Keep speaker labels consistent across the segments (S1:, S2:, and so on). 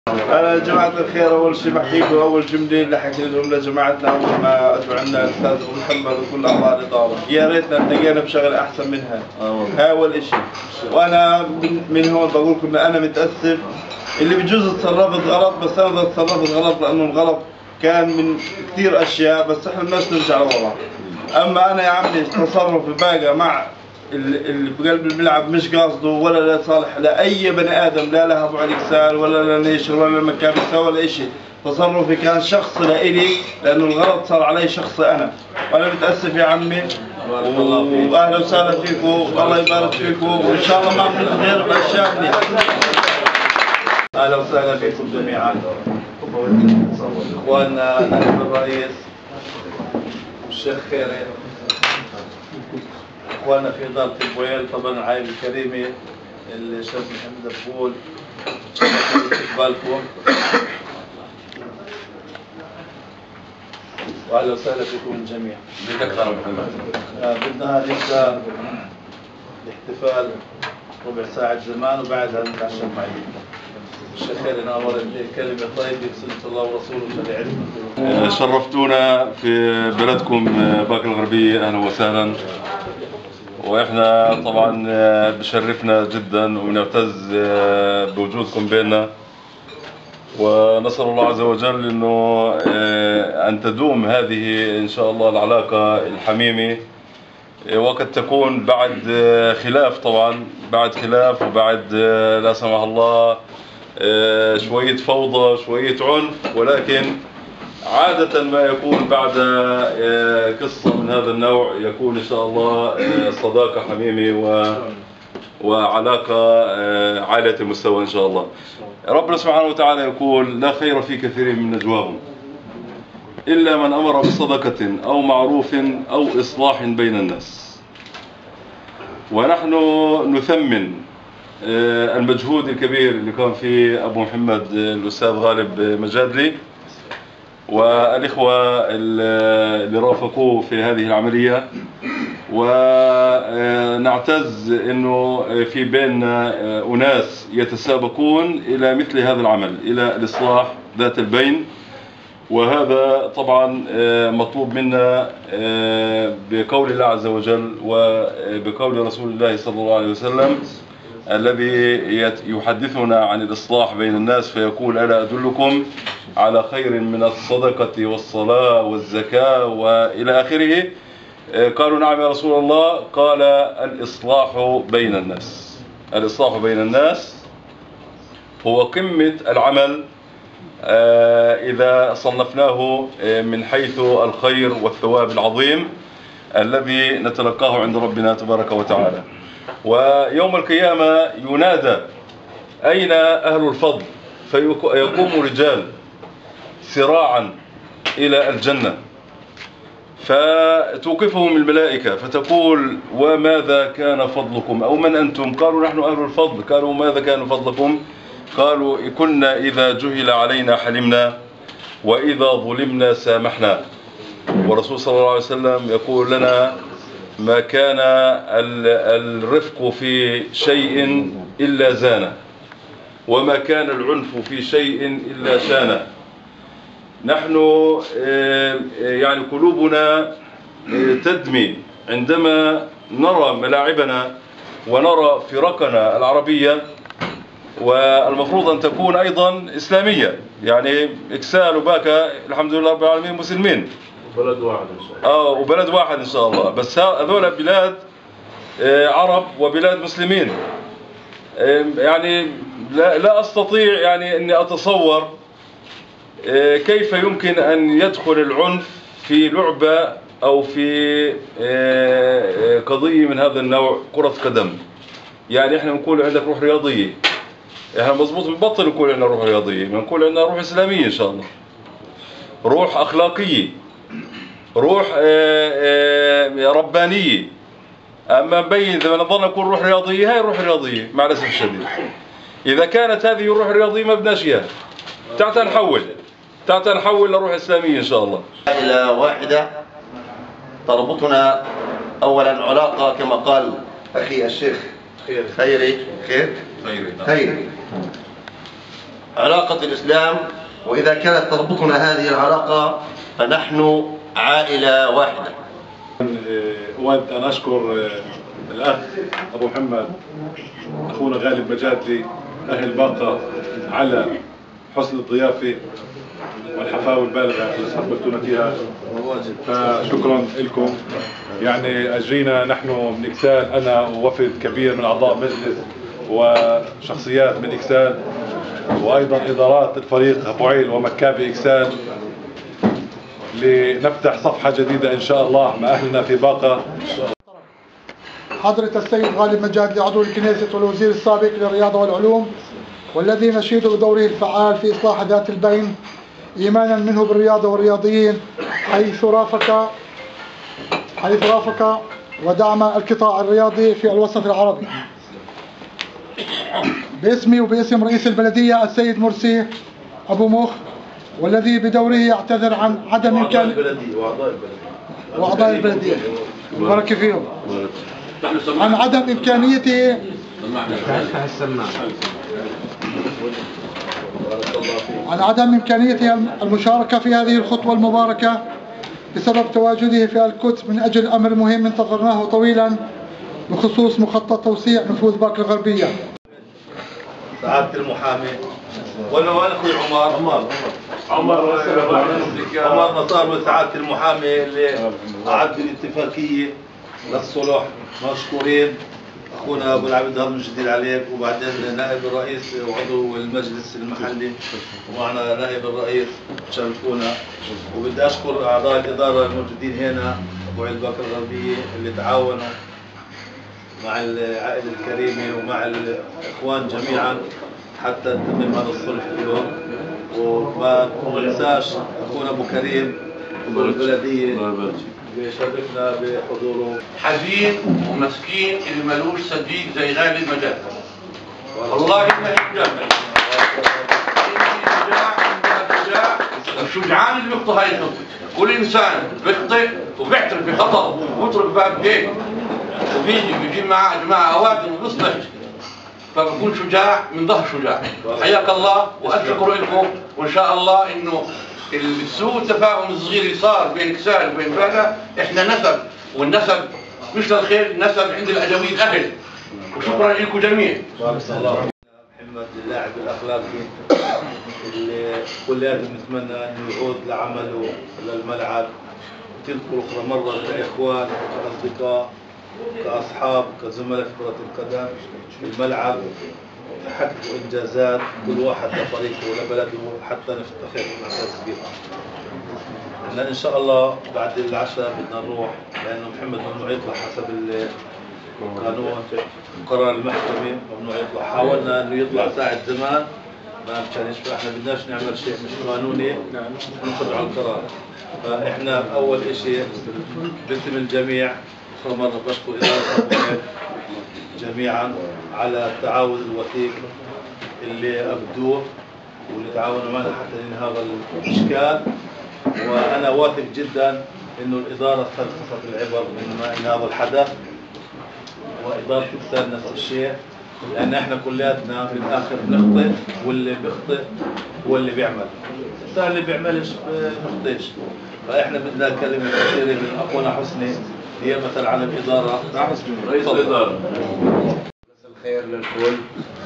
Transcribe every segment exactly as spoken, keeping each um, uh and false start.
S1: أنا جماعة الخير أول شيء بحكي لكم أول جملة اللي حكيتهم لجماعتنا أول ما أدعو عنا الأستاذ أبو محمد وكل أعضاء الإدارة، يا ريتنا التقينا بشغل أحسن منها. هاي أول شيء. وأنا من, من هون بقول لكم إن أنا متأسف اللي بجوز تصرفت غلط، بس أنا تصرفت غلط لأنه الغلط كان من كثير أشياء، بس إحنا بدناش نرجع لورا. أما أنا يا عمي تصرفي باقى مع اللي بقلب الملعب مش قاصده ولا لصالح لأي بني آدم، لا لها أبو علي كسال ولا لنيشر ولا لمكابسة ولا إشي. تصرفي كان شخصي لإلي لأنه الغلط صار علي شخصي أنا، وأنا متأسف يا عمي وأهلا وسهلا فيكم والله يبارك فيكم وإن شاء الله ما عملت غير بأشياء منيحة. أهلا وسهلا فيكم جميعا إخواننا نائب الرئيس والشيخ خيري، اخواننا في اداره البويل، طبعا العائله الكريمه الشيخ محمد دبول، استقبالكم واهلا وسهلا بكم الجميع. بدك اكثر محمد. بدنا نبدا الاحتفال ربع ساعه زمان وبعدها نتعشى معي. الشيخ خيري نامر كلمه طيبه بسنه الله ورسوله فليعلم.
S2: شرفتونا في بلدكم باكر الغربيه، اهلا وسهلا. واحنا طبعا بشرفنا جدا وبنعتز بوجودكم بيننا، ونسال الله عز وجل انه ان تدوم هذه ان شاء الله العلاقه الحميمه، وقد تكون بعد خلاف، طبعا بعد خلاف وبعد لا سمح الله شويه فوضى شويه عنف، ولكن عادة ما يكون بعد قصة من هذا النوع يكون إن شاء الله صداقة حميمة و وعلاقة عالية المستوى إن شاء الله. ربنا سبحانه وتعالى يقول: لا خير في كثير من نجواهم إلا من أمر بصدقة أو معروف أو إصلاح بين الناس. ونحن نثمن المجهود الكبير اللي كان فيه أبو محمد الأستاذ غالب مجادلي والإخوة اللي رافقوه في هذه العملية، ونعتز أنه في بيننا أناس يتسابقون إلى مثل هذا العمل، إلى الإصلاح ذات البين. وهذا طبعا مطلوب منا بقول الله عز وجل وبقول رسول الله صلى الله عليه وسلم الذي يحدثنا عن الإصلاح بين الناس فيقول: ألا أدلكم على خير من الصدقة والصلاة والزكاة وإلى آخره. قالوا: نعم يا رسول الله. قال: الإصلاح بين الناس. الإصلاح بين الناس هو قمة العمل إذا صنفناه من حيث الخير والثواب العظيم الذي نتلقاه عند ربنا تبارك وتعالى. ويوم القيامة ينادى: أين أهل الفضل؟ فيقوم رجال سراعا إلى الجنة، فتوقفهم الملائكة فتقول: وماذا كان فضلكم؟ أو من أنتم؟ قالوا: نحن أهل الفضل. قالوا: ماذا كان فضلكم؟ قالوا: كنا إذا جهل علينا حلمنا وإذا ظلمنا سامحنا. والرسول صلى الله عليه وسلم يقول لنا: ما كان الرفق في شيء إلا زانه، وما كان العنف في شيء إلا شانه. نحن يعني قلوبنا تدمي عندما نرى ملاعبنا ونرى فرقنا العربية، والمفروض أن تكون أيضا إسلامية، يعني إكسال وباكا الحمد لله رب العالمين مسلمين،
S1: بلد واحد إن شاء الله.
S2: آه وبلد واحد إن شاء الله. بس هذول بلاد عرب وبلاد مسلمين. يعني لا, لا أستطيع يعني أني أتصور كيف يمكن أن يدخل العنف في لعبة أو في قضية من هذا النوع، كرة قدم. يعني إحنا بنقول عندك روح رياضية، إحنا مضبوط بنبطل نقول عندنا روح رياضية، بنقول عندنا روح إسلامية إن شاء الله، روح أخلاقية، روح ربانية. أما بين إذا نظل نقول روح رياضية، هاي روح رياضية مع الأسف الشديد. إذا كانت هذه الروح الرياضية ما بدناش إياها، تعال نحول تعال نحول لروح إسلامية إن شاء الله.
S3: إلى واحدة تربطنا أولا علاقة كما قال أخي الشيخ خيري خير خيري خيري علاقة الإسلام، وإذا كانت تربطنا هذه العلاقة فنحن عائلة واحدة.
S4: أود أن أشكر الأخ أبو محمد أخونا غالب مجادلي أهل باقة على حسن الضيافة والحفاوة البالغة اللي استقبلتونا فيها، فشكرا لكم. يعني أجرينا نحن من إكسال، أنا ووفد كبير من أعضاء مجلس وشخصيات من إكسال، وأيضا إدارات الفريق أبو عيل ومكابي إكسال، لنفتح صفحة جديدة إن شاء الله مع أهلنا في باقة.
S5: حضرة السيد غالب مجادلي عضو الكنيسة والوزير السابق للرياضة والعلوم، والذي نشيد بدوره الفعال في إصلاح ذات البين، إيمانا منه بالرياضة والرياضيين، حيث رافق حيث رافق ودعم القطاع الرياضي في الوسط العربي. باسمي وباسم رئيس البلدية السيد مرسي أبو مخ، والذي بدوره يعتذر عن عدم إمكان وأعضاء البلدية البركة فيهم عن عدم إمكانيته عن عدم إمكانيته المشاركة في هذه الخطوة المباركة بسبب تواجده في القدس من أجل أمر مهم انتظرناه طويلا بخصوص مخطط توسيع نفوذ باقة الغربية.
S1: سعادة المحامي ولا وين اخوي عمر؟ عمر عمر عمر نصار وسعادة المحامي اللي أعد الاتفاقية للصلح، مشكورين. اخونا ابو العبد هذا جديد عليك، وبعدين نائب الرئيس وعضو المجلس المحلي ومعنا نائب الرئيس شرفونا، وبدي اشكر اعضاء الاداره الموجودين هنا ابو عيل باقة الغربيه اللي تعاونوا مع العائله الكريمه ومع الاخوان جميعا حتى نتمم هذا الصلح اليوم. وما ننساش اخونا ابو كريم مدير البلديه بيشرفنا بحضوره.
S6: حزين ومسكين اللي ملوش صديق زي غالب مجادلي، والله انه شجاع. شجاع الشجعان اللي بيخطئ هاي الخطوه. كل انسان بيخطئ وبيعترف بخطأه وبيترك باب هيك وبيجي بيجيب معاه جماعه اوادم وبيصلح، فبكون شجاع من ظهر شجاع. حياك الله والف شكر لكم، وان شاء الله انه السوء التفاهم الصغير اللي صار بين كسال وبين باقة احنا نسب، والنسب مش للخير، النسب عند الاجاويد الاهل. وشكرا لكم جميعا.
S1: بارك الله. محمد اللاعب الاخلاقي اللي كلياتنا بنتمنى انه يعود لعمله للملعب، تذكر اخرى مره كاخوان كاصدقاء كاصحاب كزملاء في كره القدم في الملعب، تحققوا انجازات كل واحد لفريقه ولبلده حتى نفتخر ونعتز بها. احنا ان شاء الله بعد العشاء بدنا نروح، لانه محمد ممنوع يطلع حسب القانون قرار المحكمه، ممنوع يطلع. حاولنا انه يطلع ساعه زمان ما امكنش، فاحنا بدناش نعمل شيء مش قانوني نخضع على القرار. فاحنا اول شيء باسم الجميع مرة بشكر إدارة جميعا على التعاون الوثيق اللي أبدوه واللي تعاونوا معنا حتى ننهي هذا الإشكال. وأنا واثق جدا إنه الإدارة استنصفت العبر من هذا الحدث، وإدارة إكسال نفس الشيء، لأن إحنا كلياتنا في الآخر بنخطئ، واللي بيخطئ هو اللي بيعمل، الإنسان اللي بيعملش بيخطئش. فإحنا بدنا كلمة كثيرة من أخونا حسني هي مثل عن الإدارة، رئيس الإدارة.
S7: مساء الخير للكل،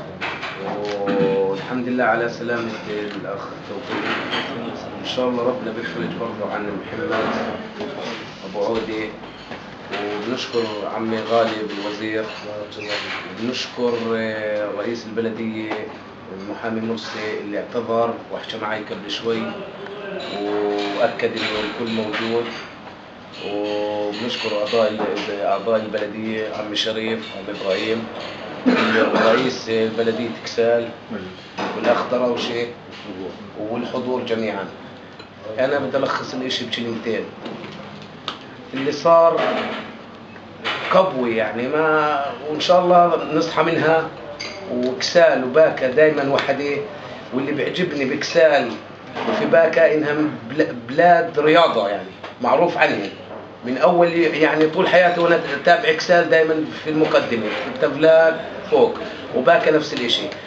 S7: والحمد لله على سلامة الأخ توفيق. إن شاء الله ربنا بيفرج برضه عن محمد أبو عودة، وبنشكر عمي غالب الوزير، بنشكر رئيس البلدية المحامي مرسي اللي اعتذر وحكى معي قبل شوي وأكد إنه الكل موجود، وبنشكر أعضاء أعضاء البلدية عمي شريف عمي إبراهيم، رئيس بلدية إكسال والأخ دراوشي والحضور جميعا. أنا بدي ألخص الإشي بكلمتين. اللي صار قبوي يعني ما، وإن شاء الله نصحى منها. وإكسال وباقة دائما وحدة، واللي بيعجبني بإكسال وفي باقة إنها بلاد رياضة، يعني معروف عنها من أول، يعني طول حياتي وأنا أتابع إكسال دائما في المقدمة، في التفلاك فوق، وباقة نفس الإشي.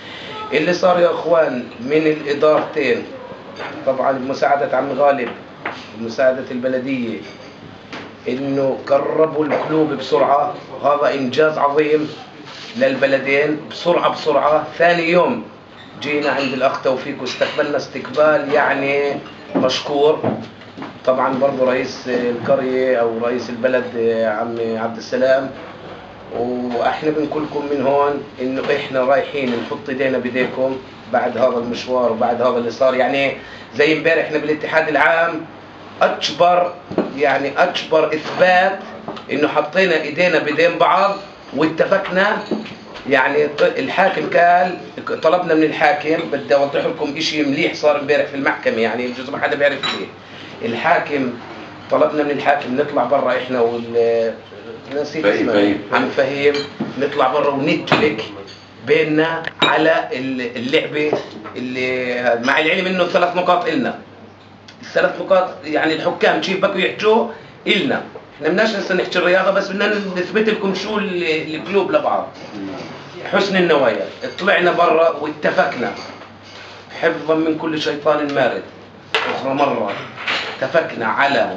S7: اللي صار يا اخوان من الادارتين طبعا بمساعدة عم غالب بمساعدة البلدية انه قربوا القلوب بسرعة، هذا انجاز عظيم للبلدين. بسرعة بسرعة ثاني يوم جينا عند الاخ توفيق واستقبلنا استقبال يعني مشكور. طبعا برضه رئيس القرية او رئيس البلد عم عبد السلام، واحنا بنقول لكم من هون انه احنا رايحين نحط ايدينا بايديكم بعد هذا المشوار وبعد هذا اللي صار. يعني زي امبارح احنا بالاتحاد العام اكبر يعني اكبر اثبات انه حطينا ايدينا بايدين بعض واتفقنا. يعني الحاكم قال طلبنا من الحاكم، بدي اوضح لكم شيء مليح صار امبارح في المحكمه يعني بجوز ما حدا بيعرف ليه. الحاكم طلبنا من الحاكم نطلع برا احنا وال نسيت اسمه عم فهيم، نطلع برا ونتفق بيننا على اللعبه اللي مع العلم انه ثلاث نقاط النا. الثلاث نقاط يعني الحكام كيف بكوا يحكوا النا، احنا بدناش هسه نحكي الرياضه بس بدنا نثبت لكم شو القلوب لبعض. حسن النوايا طلعنا برا واتفقنا حفظا من كل شيطان مارد. اخرى مره اتفقنا على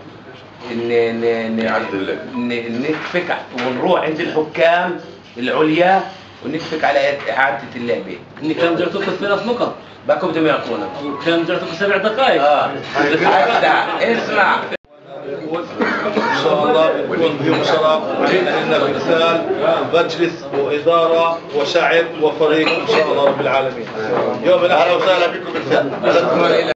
S7: ان نتفق ونروح عند الحكام العليا ونتفق على اعاده اللعبه.
S8: اني كان بدي اعطيكم ثلاث نقط
S7: باكم بدهم يعطونا
S8: وكان بدي اعطيكم سبع دقائق.
S7: اه اسمع
S1: ان شاء الله بيكون بيوم شرف لنا بمثال مجلس واداره وشعب وفريق ان شاء الله رب العالمين. يوم اهلا وسهلا بكم بالفعل.